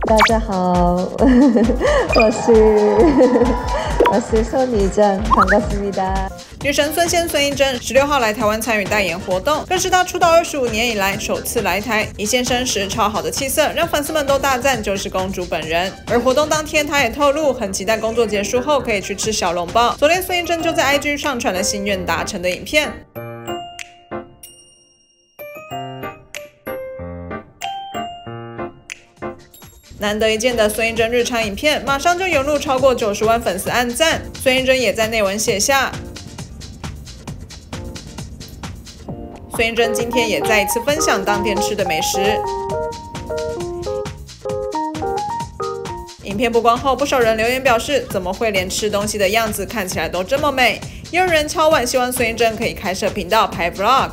大家好，我是孙艺珍，반갑습니다。 女神孙仙孙艺珍16号来台湾参与代言活动，更是她出道25年以来首次来台。一现身时超好的气色，让粉丝们都大赞就是公主本人。而活动当天，她也透露很期待工作结束后可以去吃小笼包。昨天孙艺珍就在 IG 上传了心愿达成的影片。难得一见的孙艺珍日常影片，马上就涌入超过90万粉丝按赞。孙艺珍也在内文写下：孙艺珍今天也再一次分享当天吃的美食。影片曝光后，不少人留言表示，怎么会连吃东西的样子看起来都这么美？也有人敲碗希望孙艺珍可以开设频道拍 vlog。